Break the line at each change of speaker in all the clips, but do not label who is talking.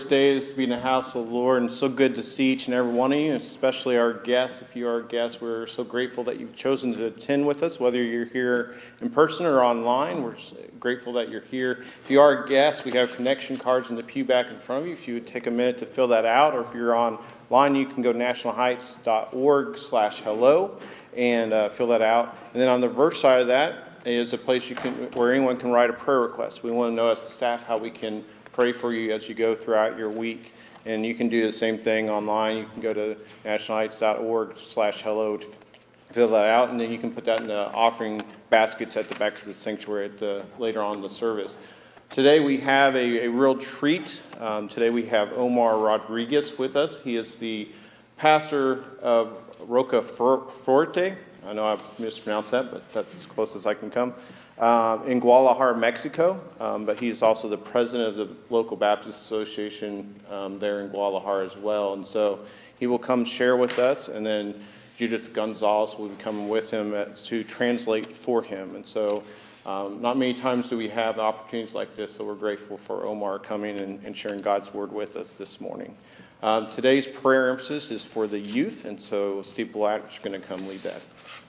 day is to be in the house of the Lord, and so good to see each and every one of you, especially our guests. If you are a guest, we're so grateful that you've chosen to attend with us, whether you're here in person or online. We're grateful that you're here. If you are a guest, we have connection cards in the pew back in front of you. If you would take a minute to fill that out, or if you're online, you can go to nationalheights.org/hello and fill that out. And then on the reverse side of that is a place where anyone can write a prayer request. We want to know as a staff how we can pray for you as you go throughout your week. And you can do the same thing online. You can go to nationalheights.org/hello to fill that out, and then you can put that in the offering baskets at the back of the sanctuary later on in the service. Today we have a real treat. Today we have Omar Rodriguez with us. He is the pastor of Rocaforte. I know I've mispronounced that, but that's as close as I can come. In Guadalajara, Mexico, but he's also the president of the local Baptist Association there in Guadalajara as well. And so he will come share with us, and then Judith Gonzalez will be coming with him to translate for him. And so not many times do we have opportunities like this, so we're grateful for Omar coming and sharing God's word with us this morning. Today's prayer emphasis is for the youth, and so Steve Black is going to come lead that.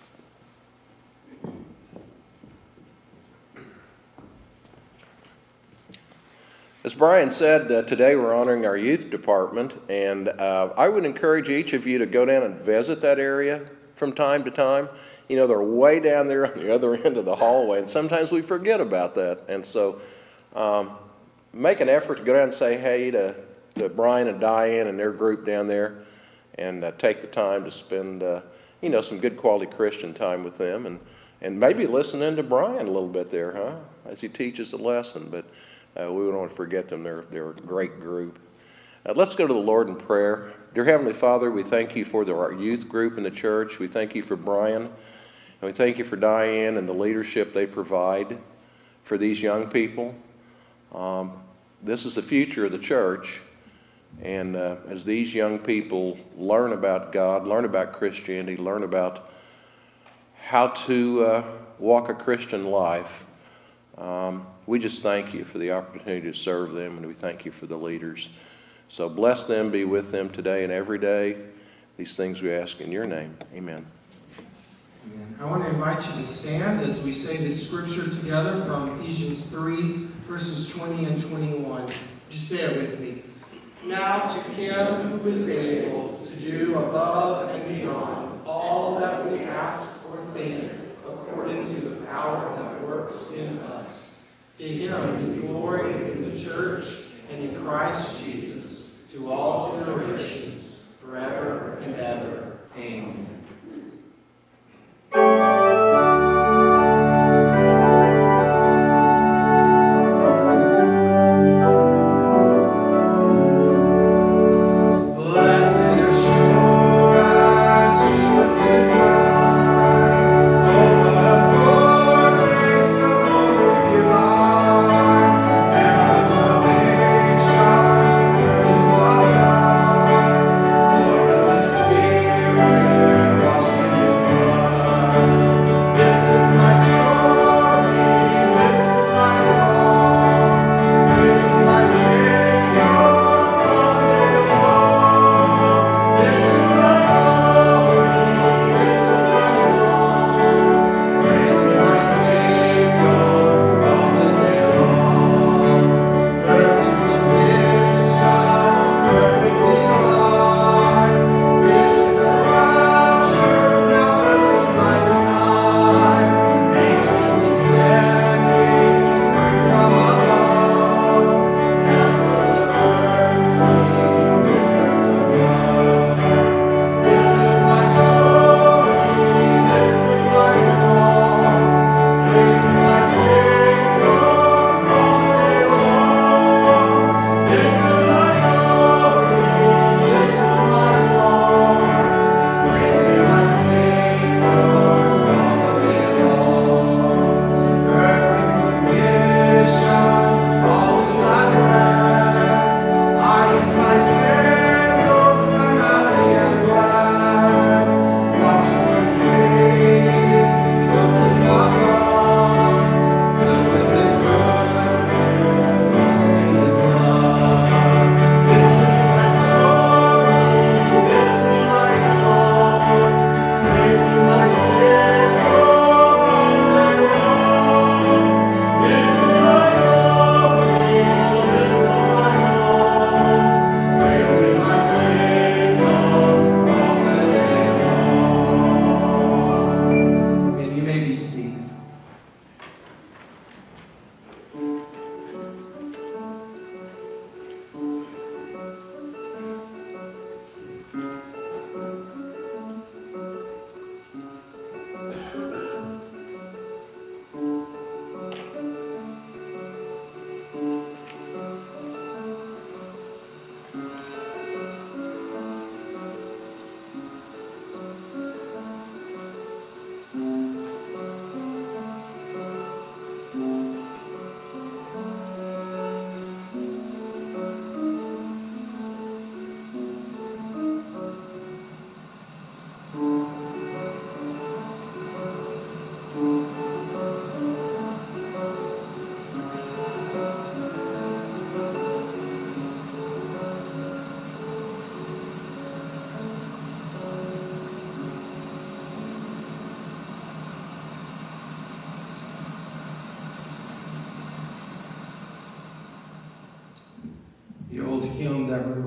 As Brian said, today we're honoring our youth department, and I would encourage each of you to go down and visit that area from time to time. You know, they're way down there on the other end of the hallway, and sometimes we forget about that. And so make an effort to go down and say hey to Brian and Diane and their group down there, and take the time to spend some good quality Christian time with them, and maybe listen in to Brian a little bit there, huh, as he teaches a lesson. But we don't want to forget them. They're a great group. Let's go to the Lord in prayer. Dear Heavenly Father, we thank you for our youth group in the church. We thank you for Brian, and we thank you for Diane and the leadership they provide for these young people. This is the future of the church. And as these young people learn about God, learn about Christianity, learn about how to walk a Christian life, we just thank you for the opportunity to serve them, and we thank you for the leaders. So bless them, be with them today and every day. These things we ask in your name. Amen.
Amen. I want to invite you to stand as we say this scripture together from Ephesians 3, verses 20 and 21. Just say it with me. Now to him who is able to do above and beyond all that we ask or think, according to the power that works in us. To him be glory in the church and in Christ Jesus, to all generations, forever and ever. Amen.
Spirit.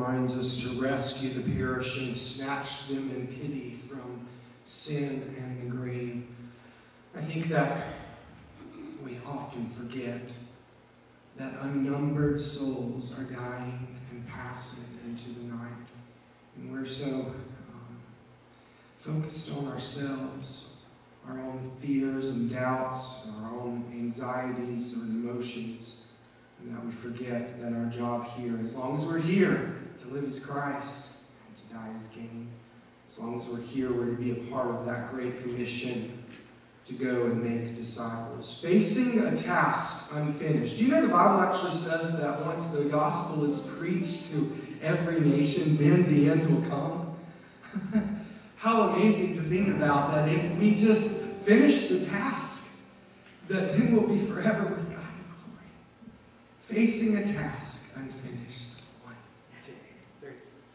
reminds us to rescue the perishing, snatch them in pity from sin and the grave. I think that we often forget that unnumbered souls are dying and passing into the night. And we're so focused on ourselves, our own fears and doubts, our own anxieties and emotions, and that we forget that our job here, as long as we're here, to live as Christ and to die as gain. As long as we're here, we're to be a part of that great commission to go and make disciples. Facing a task unfinished. Do you know the Bible actually says that once the gospel is preached to every nation, then the end will come? How amazing to think about that if we just finish the task, that then we'll be forever with God in glory. Facing a task unfinished. 1, 2, 3,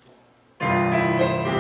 4.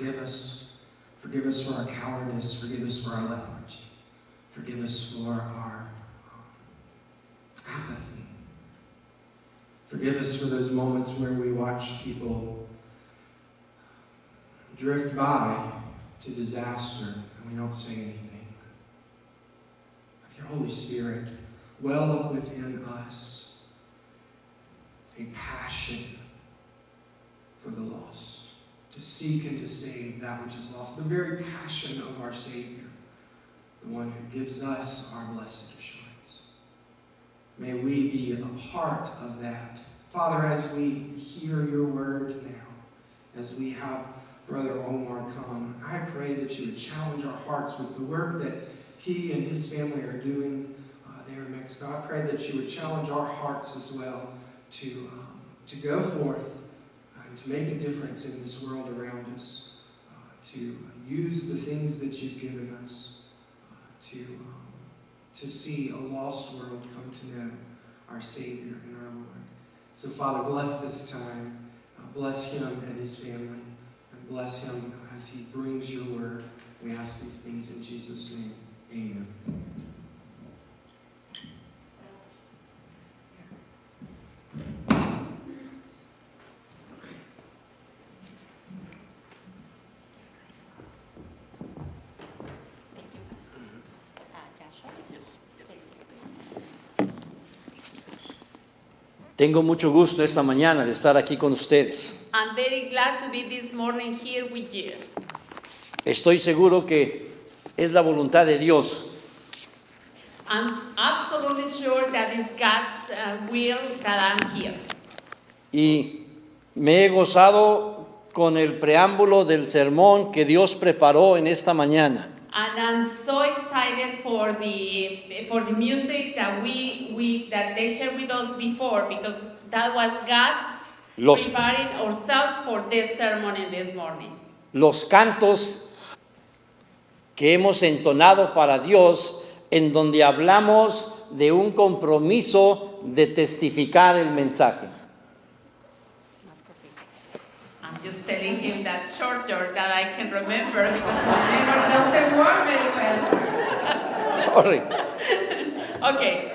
forgive us. Forgive us for our cowardice. Forgive us for our lethargy. Forgive us for our apathy. Forgive us for those moments where we watch people drift by to disaster and we don't say anything. Your Holy Spirit, well up within us a passion for the lost, to seek and to save that which is lost, the very passion of our Savior, the one who gives us our blessed assurance. May we be a part of that. Father, as we hear your word now, as we have Brother Omar come, I pray that you would challenge our hearts with the work that he and his family are doing there in Mexico. I pray that you would challenge our hearts as well to go forth and to make a difference in this world around us, to use the things that you've given us to see a lost world come to know our Savior and our Lord. So, Father, bless this time. Bless him and his family. And bless him as he brings your word. We ask these things in Jesus' name. Amen.
Tengo mucho gusto esta mañana de estar aquí con ustedes.
I'm very glad to be this morning here with you.
Estoy seguro que es la voluntad de Dios
I'm absolutely sure that it's God's will that I'm here.
y me he gozado con el preámbulo del sermón que Dios preparó en esta mañana.
And I'm so excited for the music that that they shared with us before, because that was God's preparing ourselves for this sermon in this morning.
Los cantos que hemos entonado para Dios, en donde hablamos de un compromiso de testificar el mensaje.
I'm just telling him that shorter that I can remember, because my memory doesn't work very well.
Sorry.
Okay.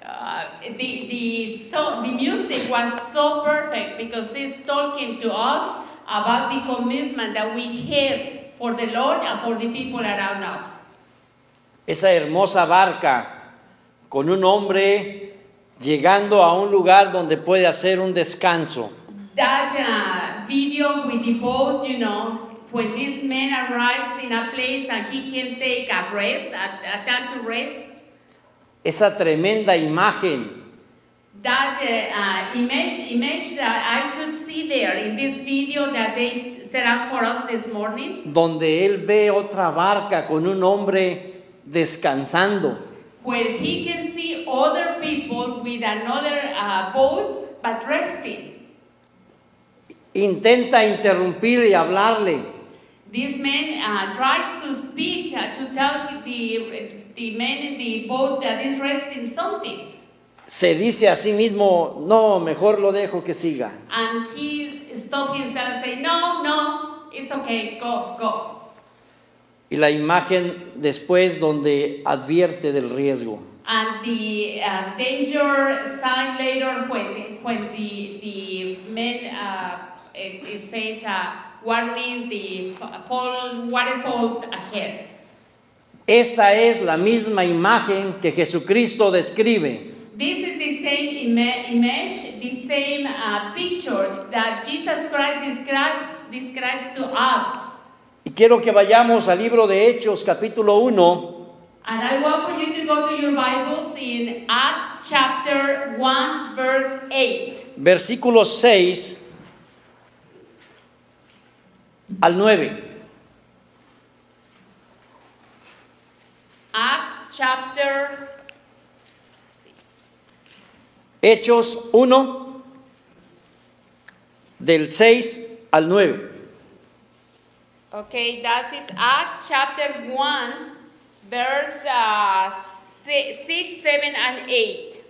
The music was so perfect because it's talking to us about the commitment that we have for the Lord and for the people around us.
Esa hermosa barca con un hombre llegando a un lugar donde puede hacer un descanso.
That video with the boat, when this man arrives in a place and he can take a rest, a time to rest.
Esa tremenda imagen
That image that I could see there in this video that they set up for us this morning,
donde él ve otra barca con un hombre descansando.
where he can see other people with another boat but resting.
Intenta interrumpir y hablarle.
This man tries to speak to tell the man in the boat that is resting something.
Se dice a sí mismo, no, mejor lo dejo que siga.
And he stopped himself and said, no, it's okay, go.
Y la imagen después donde advierte del riesgo.
And the danger sign later when the man it says warning the waterfalls ahead.
Esta es la misma imagen que Jesucristo describe.
This is the same image, the same picture that Jesus Christ describes to us.
Y quiero que vayamos al libro de Hechos, capítulo 1.
And I want for you to go to your Bibles in Acts chapter 1, verse 8.
Versículos 6 al 9.
Acts chapter
Hechos 1, del 6 al 9.
Okay, that is Acts chapter 1, verse 6, 7, and 8.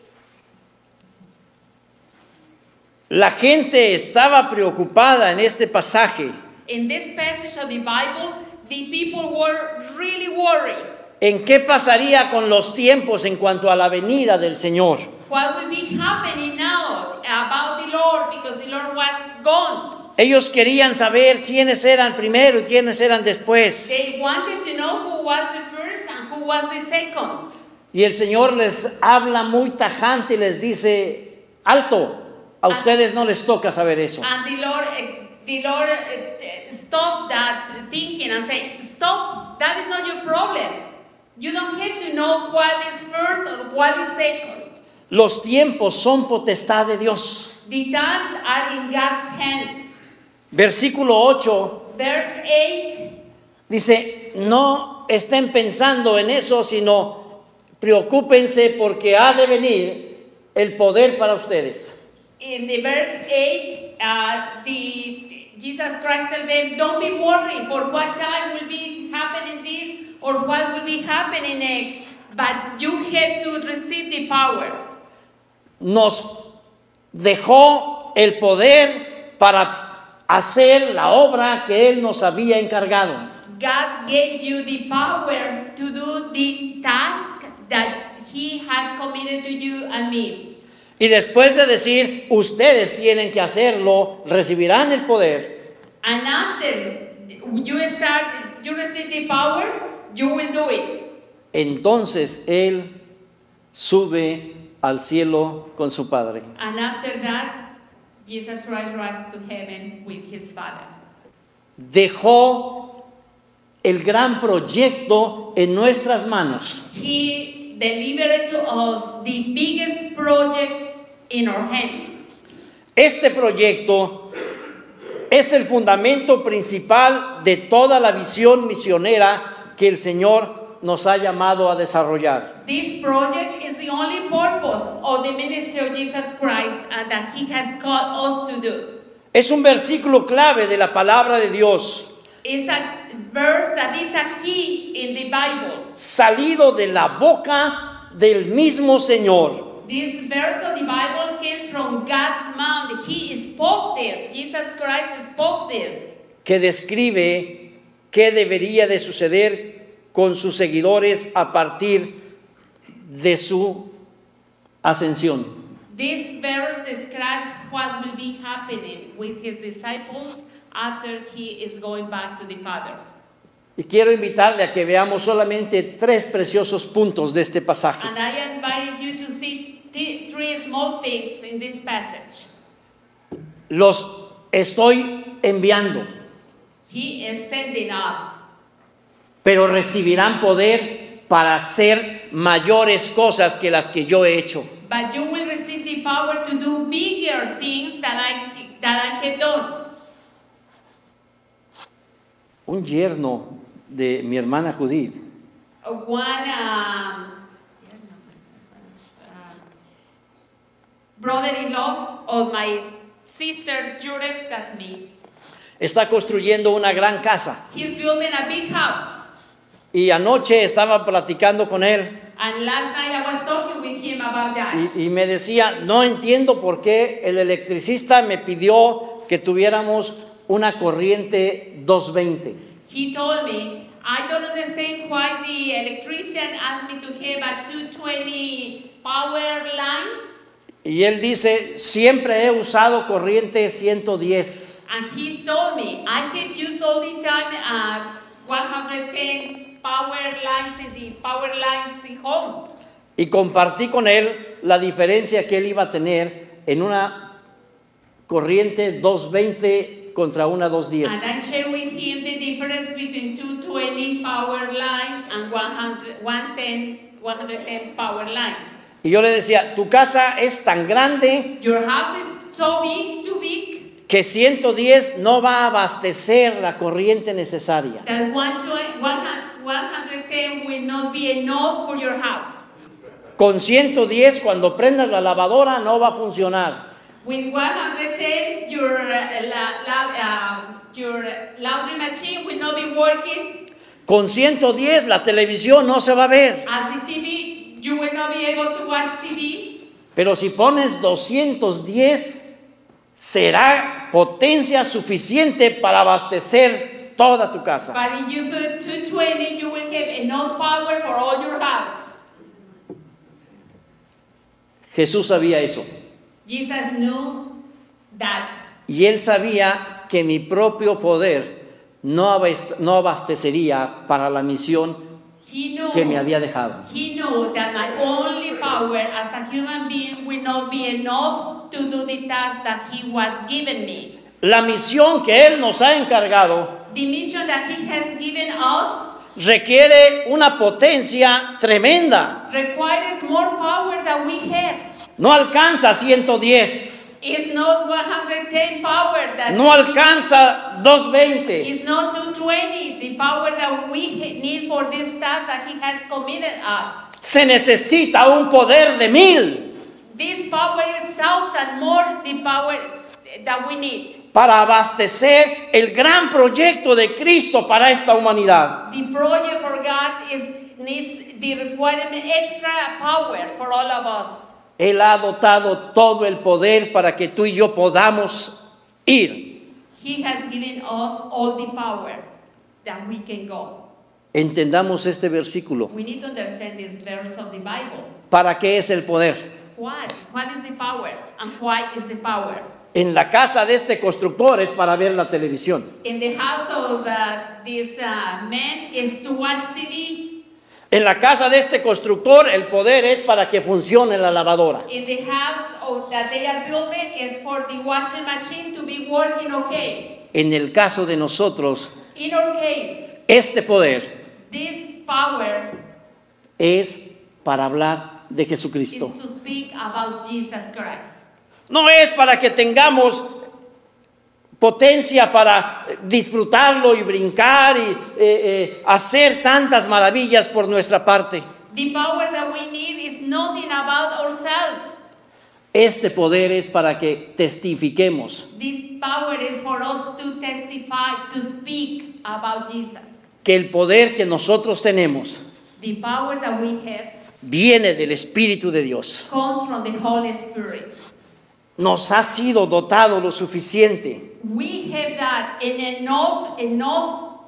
La gente estaba preocupada en este pasaje.
in this passage of the Bible, the people were really worried.
¿En qué pasaría con los tiempos en cuanto a la venida del Señor?
What will be happening now about the Lord, because the Lord was gone?
Ellos querían saber quiénes eran primero y quiénes eran después.
They wanted to know who was the first and who was the second.
Y el Señor les habla muy tajante y les dice, alto, a ustedes no les toca saber eso.
And the Lord stopped that thinking and said, stop, that is not your problem. You don't have to know what is first or what is second.
Los tiempos son potestad de Dios.
The times are in God's hands.
Versículo 8
Verse 8,
dice, no estén pensando en eso, sino preocúpense porque ha de venir el poder para ustedes.
in the verse 8, Jesus Christ told them, don't be worried for what time will be happening this or what will be happening next, but you have to receive the power.
Nos dejó el poder para hacer la obra que Él nos había encargado.
God gave you the power to do the task that He has committed to you and me.
Y después de decir, ustedes tienen que hacerlo, recibirán el poder.
And after you receive the power, you will do it.
Entonces Él sube al cielo con su Padre.
And after that, Jesus Christ rose to heaven with His Father.
Dejó el gran proyecto en nuestras manos.
He delivered to us the biggest project in our hands.
Este proyecto es el fundamento principal de toda la visión misionera que el Señor nos ha llamado a desarrollar.
This project is the only purpose of the ministry of Jesus Christ and that He has called us to do.
Es un versículo clave de la palabra de Dios,
It's a verse that is a key in the Bible.
salido de la boca del mismo Señor.
This verse of the Bible comes from God's mouth. He spoke this. Jesus Christ spoke this.
Que describe qué debería de suceder con sus seguidores a partir de su ascensión.
This verse describes what will be happening with His disciples after He is going back to the Father.
Y quiero invitarle a que veamos solamente 3 preciosos puntos de este pasaje.
And I invite you to see three small things in this passage.
Los estoy enviando,
He is sending us,
pero recibirán poder para hacer mayores cosas que las que yo he hecho.
but you will receive the power to do bigger things that I have done.
Un yerno de mi hermana Judith
Brother-in-law of my sister Judith, that's me.
está construyendo una gran casa.
He's building a big house.
Y anoche estaba platicando con él
And last night I was talking with him about that.
y me decía, no entiendo por qué el electricista me pidió que tuviéramos una corriente 220.
He told me, I don't understand why the electrician asked me to have a 220 power line.
Y él dice, siempre he usado corriente 110.
And he told me, I have used all the time 110 power lines in home.
Y compartí con él la diferencia que él iba a tener en una corriente 220 contra una
And
210.
I shared with him the difference between 220 power line and 110 power line.
Y yo le decía, tu casa es tan grande
Your house is so big, too big,
que 110 no va a abastecer la corriente necesaria.
that 110 will not be enough for your house.
Con 110 cuando prendas la lavadora no va a funcionar.
With 110, your laundry machine will not be working.
Con 110 la televisión no se va a ver.
As the TV, you will not be able to watch TV.
Pero si pones 210, será potencia suficiente para abastecer toda tu casa.
But if you put 220, you will have enough power for all your house.
Jesús sabía eso.
Jesus knew that.
Y él sabía que mi propio poder no abastecería para la misión
He knew,
que me había dejado.
he knew that my only power as a human being will not be enough to do the task that he was given me.
La misión que él nos ha encargado
The mission that he has given us
requiere una potencia tremenda.
requires more power than we have.
No alcanza 110,
It's not 110 power that
no alcanza 220.
it's not 220, the power that we need for this task that he has committed us.
Se necesita un poder de 1000
This power is 1,000 more the power that we need.
para abastecer el gran proyecto de Cristo para esta humanidad.
The project for God needs the requirement extra power for all of us.
Él ha dotado todo el poder para que tú y yo podamos ir.
He has given us all the power that we can go.
Entendamos este versículo.
We need to understand this verse of the Bible.
¿Para qué es el poder?
What? What is the power? And why is the power?
En la casa de este constructor es para ver la televisión.
In the house of this man is to watch TV.
En la casa de este constructor el poder es para que funcione la lavadora.
In the house that they are building is for the washing machine to be working okay.
En el caso de nosotros,
In our case,
este poder
this power
es para hablar de
is
Jesucristo.
to speak about Jesus Christ.
No es para que tengamos potencia para disfrutarlo y brincar y hacer tantas maravillas por nuestra parte.
The power that we need is nothing about ourselves.
Este poder es para que testifiquemos
This power is for us to testify, to speak about Jesus.
que el poder que nosotros tenemos
The power that we have
viene del Espíritu de Dios.
comes from the Holy Spirit.
Nos ha sido dotado lo suficiente
We have that and enough.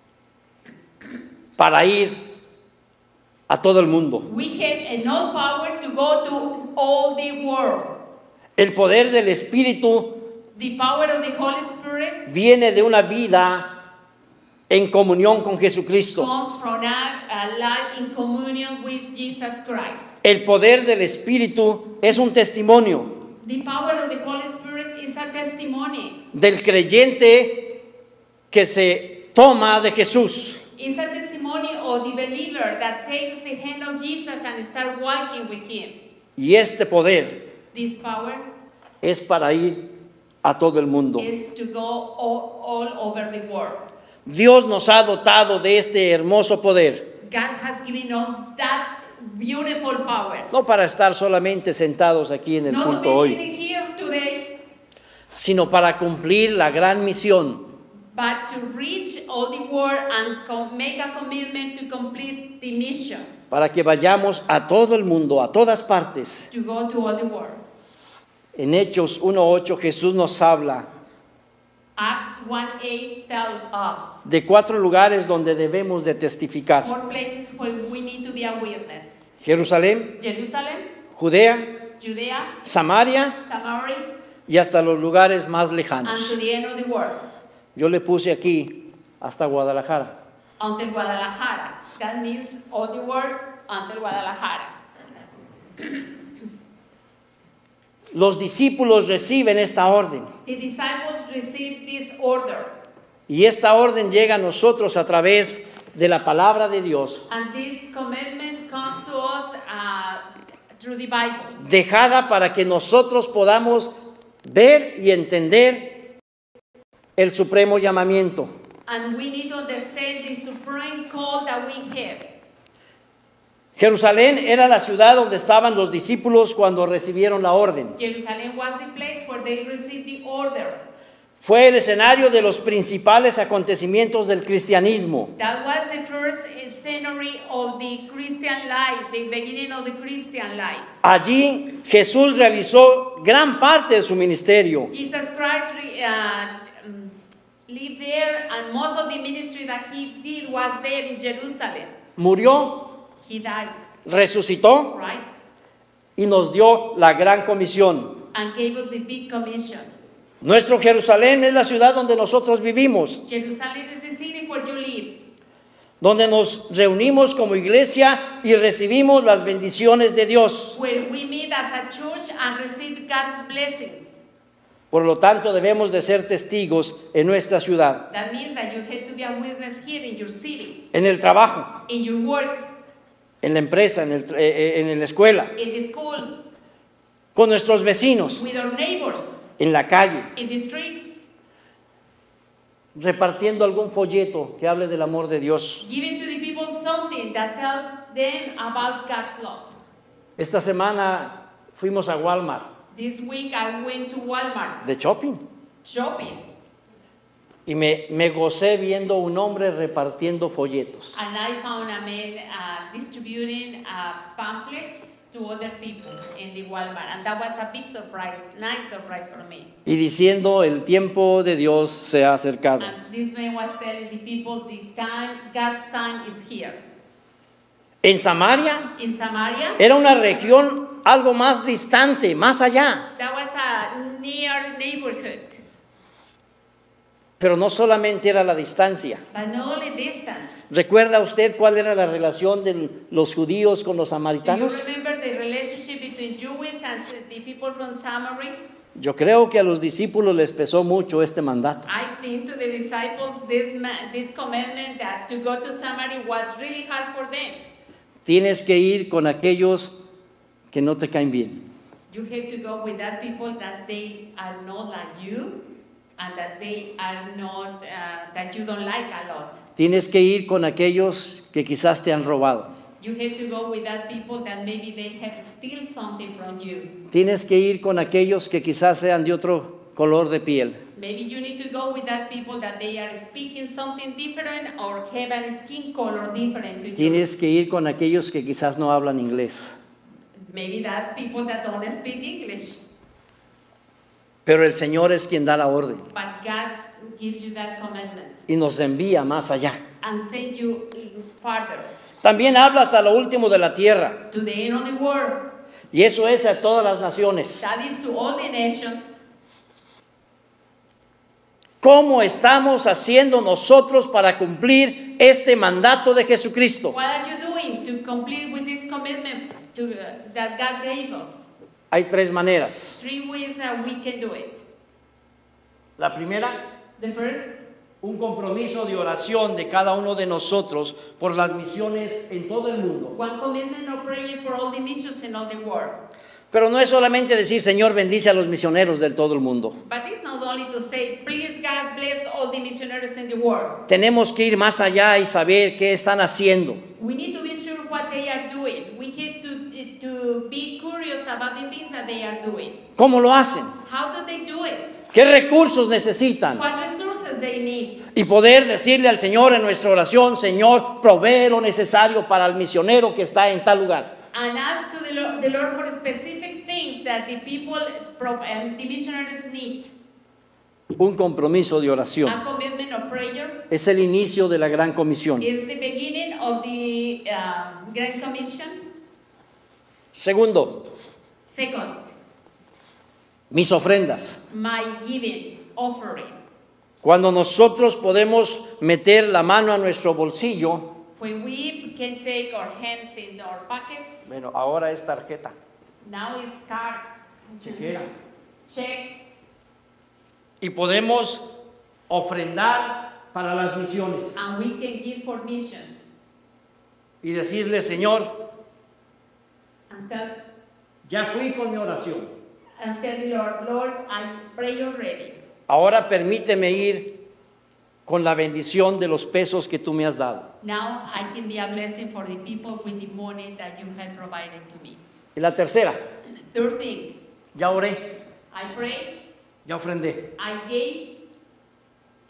para ir a todo el mundo.
We have enough power to go to all the world.
El poder del Espíritu
The power of the Holy Spirit
viene de una vida en comunión con Jesucristo.
comes from a life in communion with Jesus Christ.
El poder del Espíritu es un testimonio
The power of the Holy Spirit is a testimony.
del creyente que se toma de Jesús.
It's a testimony of the believer that takes the hand of Jesus and start walking with him.
Y este poder
This power
es para ir a todo el mundo.
is to go all over the world.
Dios nos ha dotado de este hermoso poder,
God has given us that beautiful power.
no para estar solamente sentados aquí en el
Not to
culto
be
hoy,
sitting here today,
sino para cumplir la gran misión
but to reach all the world and make a commitment to complete the mission,
para que vayamos a todo el mundo, a todas partes.
to go to all the world.
En Hechos 1:8 Jesús nos habla
Acts 1:8 tells us
de 4 lugares donde debemos de testificar:
4 places where we need to be a witness.
Jerusalén,
Jerusalem,
Judea,
Judea,
Samaria
Samaria,
y hasta los lugares más
and
lejanos.
to the end of the world,
Yo le puse aquí hasta Guadalajara.
until Guadalajara. That means all the world until Guadalajara.
Los discípulos reciben esta orden
The disciples received this order,
y esta orden llega a nosotros a través de la palabra de Dios,
and this commitment comes to us through the Bible,
dejada para que nosotros podamos ver y entender el supremo llamamiento.
and we need to understand the supreme call that we have.
Jerusalén era la ciudad donde estaban los discípulos cuando recibieron la orden.
Jerusalem was the place where they received the order.
Fue el escenario de los principales acontecimientos del cristianismo.
That was the first scenery of the Christian life, the beginning of the Christian life.
Allí Jesús realizó gran parte de su ministerio.
Jesus Christ lived there, and most of the ministry that he did was there in Jerusalem.
Murió,
He died,
resucitó
Christ,
y nos dio la gran comisión.
and gave us the big commission.
Nuestro Jerusalén es la ciudad donde nosotros vivimos,
Jerusalem is the city where you live,
donde nos reunimos como iglesia y recibimos las bendiciones de Dios.
where we meet as a church and receive God's blessings.
Por lo tanto, debemos de ser testigos en nuestra ciudad,
That means that you have to be a witness here in your city,
en el trabajo,
in your work,
en la empresa, en la escuela,
in the school,
con nuestros vecinos,
with our neighbors,
en la calle,
in the streets,
repartiendo algún folleto que hable del amor de Dios.
giving to the people something that tell them about God's love.
Esta semana fuimos a Walmart
This week I went to Walmart
de shopping
shopping,
y me gocé viendo un hombre repartiendo folletos.
and I found a man distributing pamphlets to other people in the Walmart, and that was a big surprise, nice surprise for me.
Y diciendo, el tiempo de Dios se ha acercado.
And this man was telling the people, the time, God's time is here.
En Samaria
In Samaria,
era una región algo más distante, más allá.
that was a near neighborhood,
Pero no solamente era la distancia.
but not only distance.
¿Recuerda usted cuál era la relación de los judíos con los
Do you
samaritanos?
remember the relationship between Jewish and the people from Samaria?
Yo creo que a los discípulos les pesó mucho este mandato.
I think to the disciples, this commandment that to go to Samaria was really hard for them.
Tienes que ir con aquellos que no te caen bien.
You have to go with that people that they are not like you, and that they are not, that you don't like a lot.
Tienes que ir con aquellos que quizás te han robado.
You have to go with that people that maybe they have steal something from you.
Tienes que ir con aquellos que quizás sean de otro color de piel.
Maybe you need to go with that people that they are speaking something different or have a skin color different to yours.
Tienes que ir con aquellos que quizás no hablan inglés.
Maybe that people that don't speak English.
Pero el Señor es quien da la orden
But God gives you that commandment
y nos envía más allá.
and send you farther
También habla hasta lo último de la tierra.
to the end of the world.
Y eso es a todas las naciones.
That is to all the nations.
¿Cómo estamos haciendo nosotros para cumplir este mandato de Jesucristo?
What are you doing to complete with this commitment that God gave us?
Hay tres maneras.
3 ways that we can do it.
La primera,
The first,
un compromiso de oración de cada uno de nosotros por las misiones en todo el mundo.
one commitment of prayer for all the missions in all the world.
Pero no es solamente decir, Señor, bendice a los misioneros de todo el mundo.
But it's not only to say, please God bless all the missionaries in the world.
Tenemos que ir más allá y saber qué están haciendo.
We need to be sure what they are doing. We have to be curious about the things that they are doing.
¿Cómo lo hacen?
How do they do it?
¿Qué recursos necesitan?
What resources they need?
Y poder decirle al Señor en nuestra oración, Señor, provee lo necesario para el misionero que está en tal lugar.
And ask to the Lord for specific things that the people and the missionaries need.
Un compromiso de oración.
A commitment of prayer
Es el inicio de la Gran Comisión.
is the beginning of the Grand Commission.
Segundo,
Second,
mis ofrendas.
my giving, offering.
Cuando nosotros podemos meter la mano a nuestro bolsillo,
When we can take our hands in our pockets,
bueno, ahora es tarjeta,
now it's cards,
chequera,
checks,
y podemos ofrendar para las misiones
and we can give for missions.
y decirle, Señor,
And tell,
ya fui con mi oración.
and tell the Lord, Lord, I pray already.
Ahora permíteme ir con la bendición de los pesos que tú me has dado.
Now I can be a blessing for the people with the money that you have provided to me.
Y la tercera,
Third thing,
ya oré,
I prayed,
ya ofrendé.
I gave,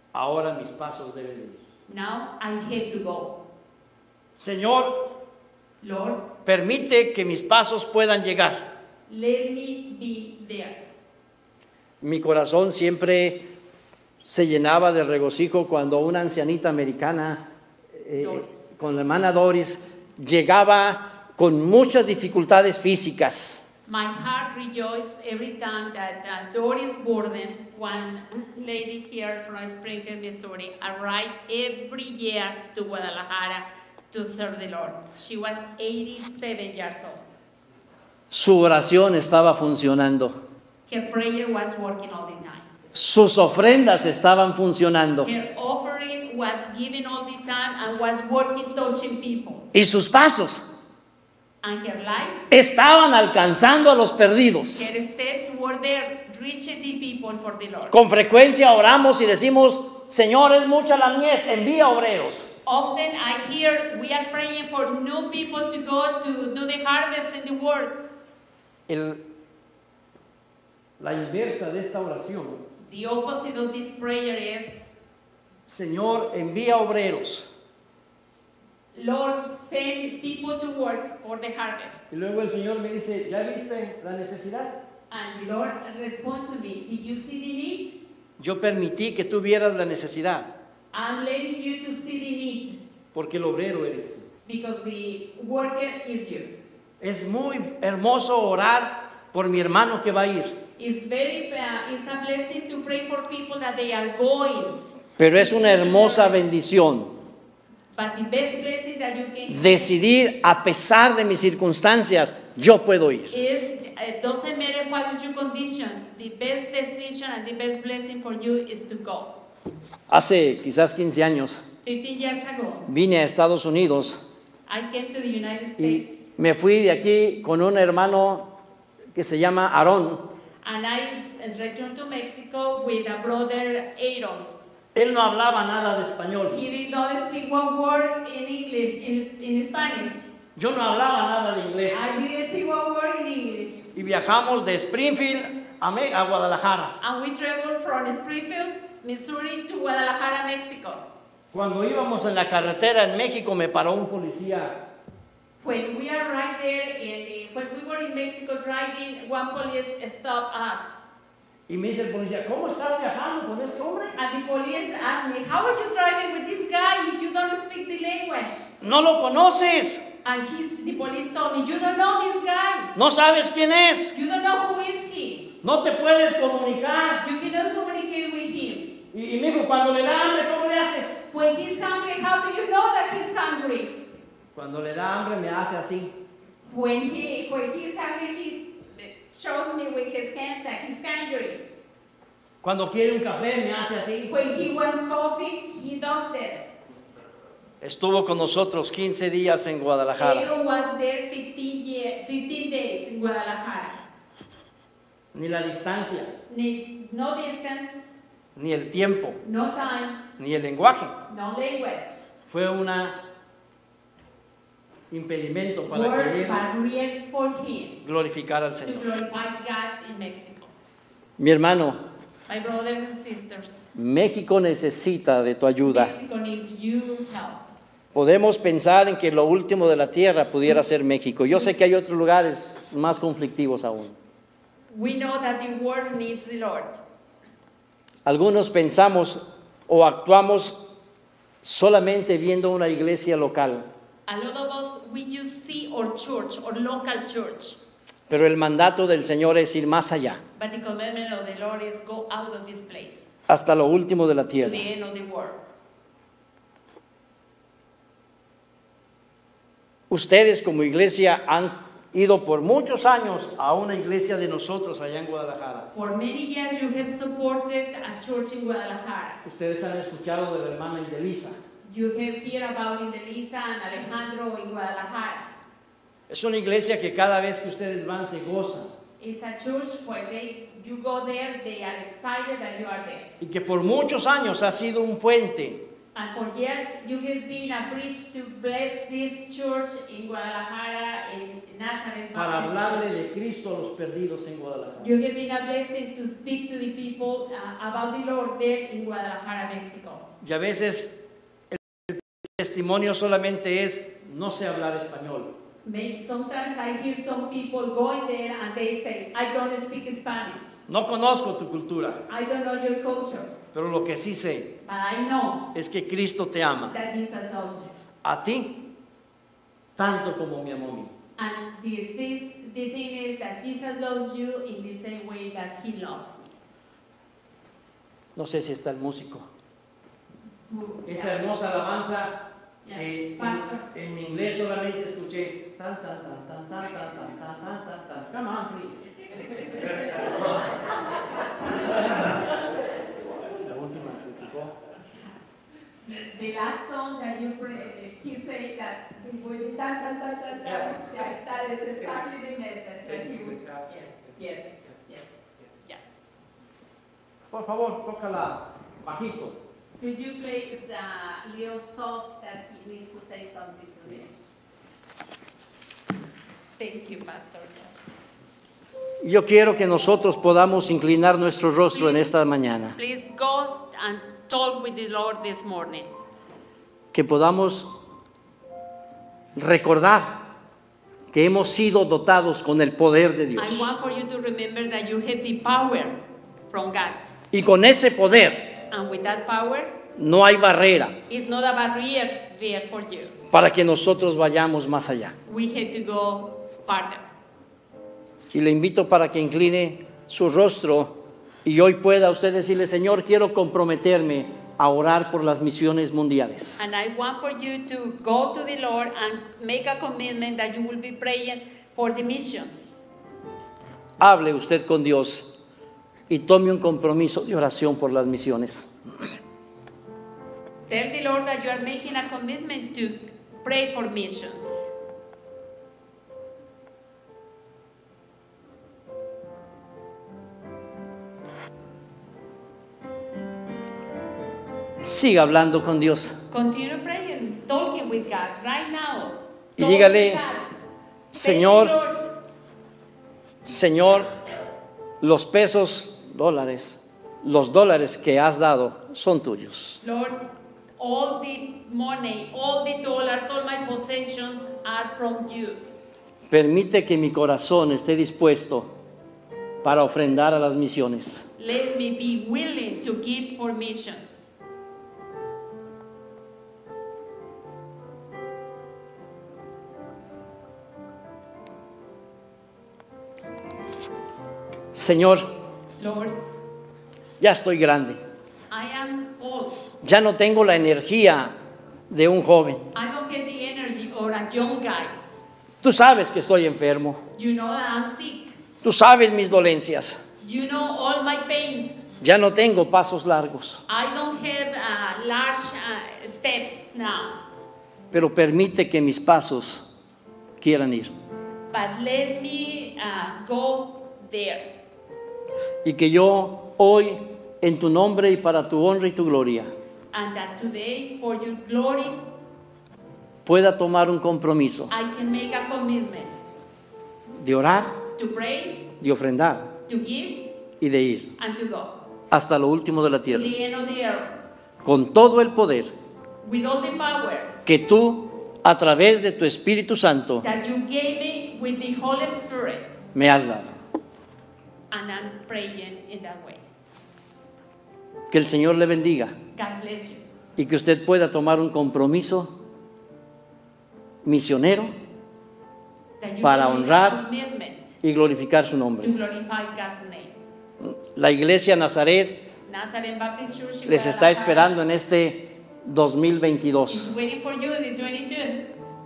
Ahora mis pasos deben ir.
Now I have to go.
Señor,
Lord,
permite que mis pasos puedan llegar.
let me be there.
Mi corazón siempre se llenaba de regocijo cuando una ancianita americana,
Doris.
con la hermana Doris, llegaba con muchas dificultades físicas.
My heart rejoiced every time that Doris Borden, one lady here from Springfield, Missouri, arrived every year to Guadalajara to serve the Lord. She was 87 years old.
Su oración estaba funcionando.
Her prayer was working all the time.
Sus ofrendas estaban funcionando.
Her offering was given all the time and was working, touching people.
Y sus pasos
And her life,
estaban alcanzando a los perdidos.
her steps were there, reaching the people for the Lord.
Con frecuencia oramos y decimos, Señor, es mucha la mies, envía obreros.
Often I hear we are praying for new people to go to do the harvest in the world.
La inversa de esta oración,
The opposite of this prayer is,
Señor, envía obreros.
Lord, send people to work for the harvest.
Y luego el Señor me dice, ¿ya viste la necesidad?
And the Lord respond to me, did you see the need?
Yo permití que tú vieras la necesidad,
I'm letting you to see the need
porque el obrero eres tú.
because the worker is you.
Es muy hermoso orar por mi hermano que va a ir,
It's a blessing to pray for people that they are going.
pero es una hermosa bendición
But the best blessing that you can
decidir, a pesar de mis circunstancias, yo puedo ir.
doesn't matter what is your condition. The best decision and the best blessing for you is to go.
Hace quizás 15 años
15 years ago,
vine a Estados Unidos
I came to the United
y
States
me fui de aquí con un hermano que se llama Aarón.
and I returned to Mexico with a brother Aaron.
Él no hablaba nada de español.
He did not speak one word in English, in Spanish.
Yo no hablaba nada de inglés.
I didn't speak one word in English.
Y viajamos de Springfield a Guadalajara.
And we traveled from Springfield, Missouri to Guadalajara, Mexico.
Cuando íbamos en la carretera en México me paró un policía.
When we arrived there, when we were in Mexico driving, one police stopped us.
Y me dice el policía, ¿cómo estás viajando con este hombre?
And the police asked me, how are you driving with this guy if you don't speak the language?
No lo conoces,
And the police told me, you don't know this guy.
no sabes quién es,
You don't know who is he.
no te puedes comunicar.
You cannot communicate with him.
Y me dijo, cuando le da hambre, ¿cómo le haces?
When he's hungry, how do you know that he's hungry?
Cuando le da hambre me hace así.
When he's hungry, he shows me with his hands that he's hungry.
Cuando quiere un café me hace así.
When he wants coffee, he does this.
Estuvo con nosotros 15 días en Guadalajara.
Aaron was there 15 days in Guadalajara.
Ni la distancia,
No distance,
ni el tiempo,
no time,
ni el lenguaje.
no language.
Fue un impedimento para que
Were
él
barriers for him
glorificara al
to
Señor.
glorify God in Mexico.
Mi hermano,
My brothers and sisters,
México necesita de tu ayuda.
Mexico needs your help.
Podemos pensar en que lo último de la tierra pudiera ser México. Yo sé que hay otros lugares más conflictivos aún.
We know that the world needs the Lord.
Algunos pensamos o actuamos solamente viendo una iglesia local,
A lot of us, we just see our church, our local church.
pero el mandato del Señor es ir más allá,
But the commandment of the Lord is go out of this place
hasta lo último de la
to
tierra.
the end of the world.
Ustedes como iglesia han ido por muchos años a una iglesia de nosotros allá en Guadalajara.
For many years, you have supported a church in Guadalajara.
Ustedes han escuchado de la hermana Indelisa.
You have heard about Indelisa and Alejandro in Guadalajara.
Es una iglesia que cada vez que ustedes van se gozan
It's a church where you go there, they are excited that you are there.
y que por muchos años ha sido un puente
And for years, you have been a bridge to bless this church in Guadalajara, in Nazareth
para
Baptist
hablarle
Church.
de Cristo a los perdidos en Guadalajara.
You have been a blessing to speak to the people about the Lord there in Guadalajara, Mexico.
Y a veces el testimonio solamente es, no sé hablar español.
Sometimes I hear some people going there and they say, I don't speak Spanish.
No conozco tu cultura,
I don't know your culture,
pero lo que sí sé
but I know
es que Cristo te ama.
that Jesus knows you.
A ti, tanto como me amó a mí.
And the thing is that Jesus loves you in the same way that He loves me.
No sé si está el músico.
Who-
Esa hermosa alabanza,
Yeah. Pastor.
en inglés solamente escuché tan, tan, tan, tan, tan, tan, tan, tan, tan, tan, tan. Come on, please. La última criticó.
The last song that you pray, he said that it will be tan, tan, tan, tan, tan. Yeah, that is exactly the message that you, yes, yeah.
Por favor, tócala bajito.
Could you please, little soft that he needs to say something to me? Thank you, Pastor.
Yo quiero que nosotros podamos inclinar nuestro rostro en esta mañana.
Please go and talk with the Lord this morning.
Que podamos recordar que hemos sido dotados con el poder de Dios.
I want for you to remember that you have the power from God.
Y con ese poder
And with that power,
no hay barrera
it's not a barrier there for you.
para que nosotros vayamos más allá.
We have to go farther.
Y le invito para que incline su rostro y hoy pueda usted decirle, Señor, quiero comprometerme a orar por las misiones mundiales.
And I want for you to go to the Lord and make a commitment that you will be praying for the missions.
Hable usted con Dios y tome un compromiso de oración por las misiones.
Tell the Lord that you are making a commitment to pray for missions.
Siga hablando con Dios.
Continue praying, talking with God right now.
Y
Talk
dígale,
with God.
Señor,
Tell the Lord,
Señor, los pesos, dólares, los dólares que has dado son tuyos.
Lord, all the money, all the dollars, all my possessions are from you.
Permite que mi corazón esté dispuesto para ofrendar a las misiones.
Let me be willing to give for missions.
Señor,
Lord,
ya estoy grande.
I am old.
Ya no tengo la energía de un joven.
I don't have the energy or a young guy.
Tú sabes que estoy enfermo.
You know that I'm sick.
Tú sabes mis dolencias.
You know all my pains.
Ya no tengo pasos largos.
I don't have large steps now.
Pero permite que mis pasos quieran ir.
But let me go there.
Y que yo hoy, en tu nombre y para tu honra y tu gloria,
And that today, for your glory,
pueda tomar un compromiso
I can make a commitment
de orar,
to pray,
de ofrendar
to give,
y de ir
and to go
hasta lo último de la
to
tierra.
the end of the earth
Con todo el poder
with all the power
que tú, a través de tu Espíritu Santo,
that you gave me with the Holy Spirit.
me has dado.
And I'm praying in that way.
Que el Señor le bendiga
God bless you.
y que usted pueda tomar un compromiso misionero
That you
para
can make
honrar
a commitment
y glorificar su
to
nombre.
glorify God's name.
La iglesia Nazaret
Nazareth Baptist Church in
les está
Guadalajara
esperando en este 2022.
is waiting for you in the 22.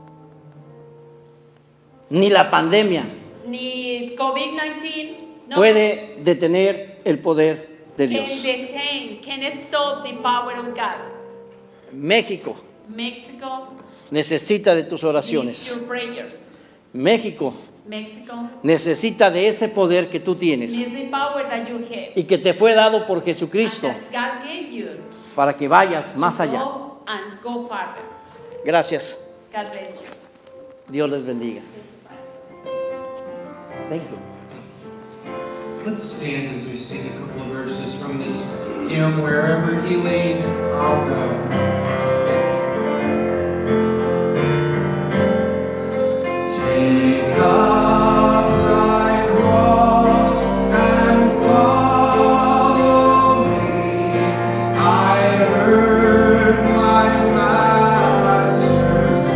Ni la pandemia
Need COVID-19 no
puede detener el poder de
can
Dios.
detain, can stop the power of God.
México
Mexico
necesita de tus
needs
oraciones.
your prayers.
México
Mexico
necesita de ese poder que tú tienes
needs the power that you have.
y que te fue dado por Jesucristo
And that God gave you
para que vayas más
to
allá.
go go farther.
Gracias.
God bless you.
Dios les bendiga. Thank you.
Let's stand as we sing a couple of verses from this hymn, Wherever He Leads, I'll Go. Take up thy cross and follow me. I heard my Master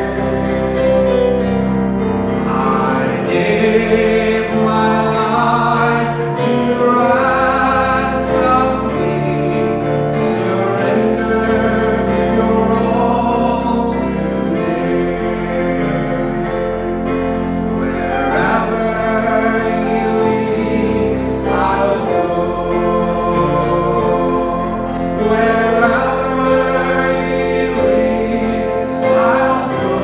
say, I gave my life to ransom thee. Surrender your all today. Wherever He leads, I'll go. Wherever He leads, I'll go.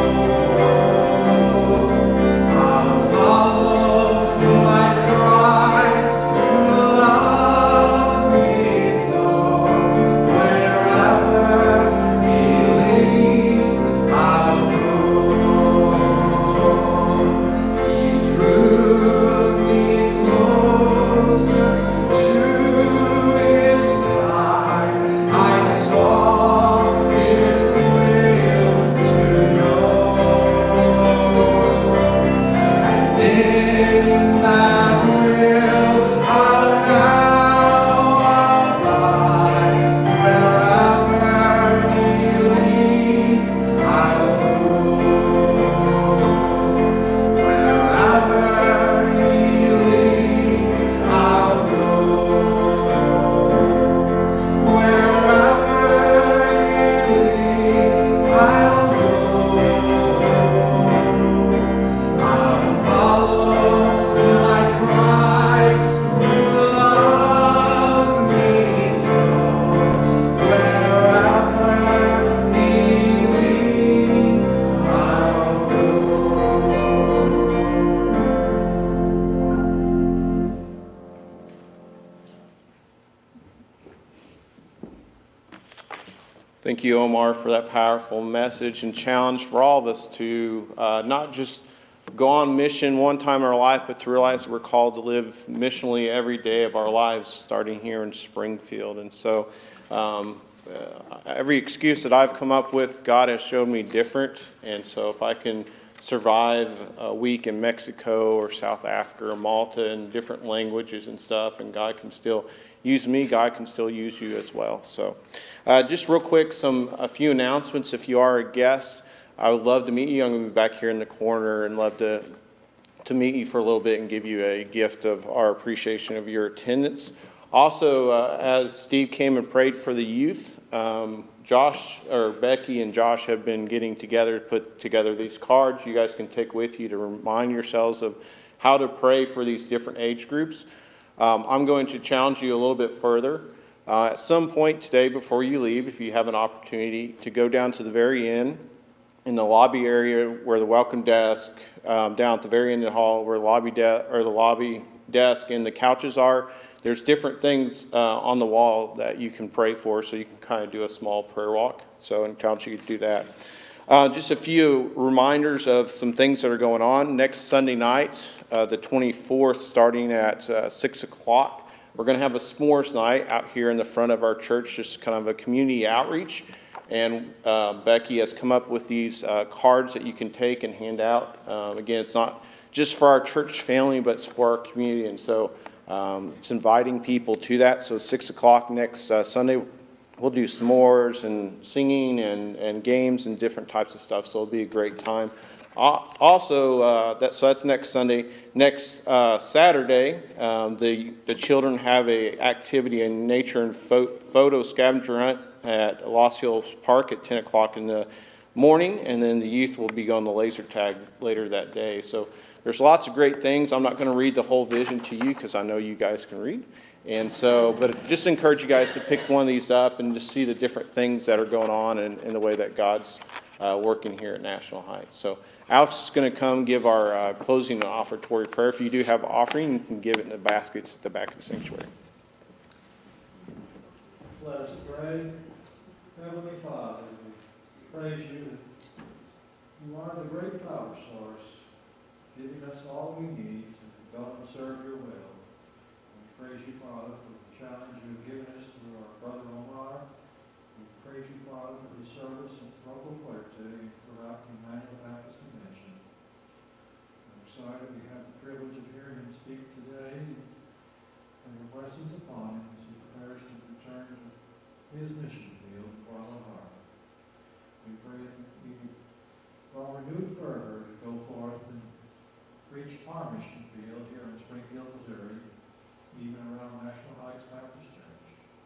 I'll follow my Christ who loves me so. Wherever He leads, I'll go. He drew me closer to His side. I saw His will to know. And in that will I'll now abide. Wherever He leads, I'll go. Wherever He leads, I'll go. Wherever He leads, I'll go. I'll follow my Christ who loves me so. Wherever He leads, I'll go.
Thank you, Omar, for that powerful message and challenge for all of us to not just go on mission one time in our life, but to realize that we're called to live missionally every day of our lives, starting here in Springfield. And so every excuse that I've come up with, God has shown me different. And so if I can survive a week in Mexico or South Africa or Malta in different languages and stuff, and God can still use me, God can still use you as well. So just real quick, a few announcements. If you are a guest, I would love to meet you. I'm going to be back here in the corner and love to meet you for a little bit and give you a gift of our appreciation of your attendance. Also, as Steve came and prayed for the youth, Becky and Josh have been getting together to put together these cards you guys can take with you to remind yourselves of how to pray for these different age groups. I'm going to challenge you a little bit further. At some point today before you leave, if you have an opportunity to go down to the very end in the lobby area where the welcome desk, down at the very end of the hall where the lobby desk and the couches are, there's different things on the wall that you can pray for, so you can kind of do a small prayer walk. So I challenge you to do that. Just a few reminders of some things that are going on. Next Sunday night, the 24th, starting at 6 o'clock, we're going to have a s'mores night out here in the front of our church, just kind of a community outreach. And Becky has come up with these cards that you can take and hand out. Again, it's not just for our church family, but it's for our community. And so it's inviting people to that. So 6 o'clock next Sunday, we'll do s'mores and singing and games and different types of stuff. So it'll be a great time. Also, that's next Sunday. Next Saturday, the children have a activity, a nature and photo scavenger hunt at Los Hills Park at 10 o'clock in the morning, and then the youth will be on the laser tag later that day. So there's lots of great things. I'm not going to read the whole vision to you because I know you guys can read. And so, but just encourage you guys to pick one of these up and just see the different things that are going on and the way that God's working here at National Heights. So Alex is going to come give our closing and offertory prayer. If you do have an offering, you can give it in the baskets at the back of the sanctuary.
Let us pray. Heavenly Father, praise you that you are the great power source, giving us all we need to go and serve your will. We praise you, Father, for the challenge you have given us through our brother Omar. We praise you, Father, for his service at Pueblo Fuerte and throughout the Emmanuel Baptist Convention. I'm excited we have the privilege of hearing him speak today and your blessings upon him as he prepares to return to his mission field, Guadalajara. We pray that we draw renewed fervor to go forth and reach our mission field here in Springfield, Missouri, even around National Heights Baptist Church.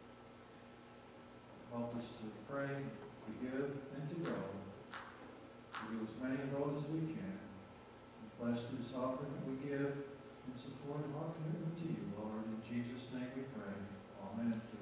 Help us to pray, to give, and to go. To do as many of those as we can. Bless this offering that we give in support of our commitment to you, Lord. In Jesus' name we pray. Amen.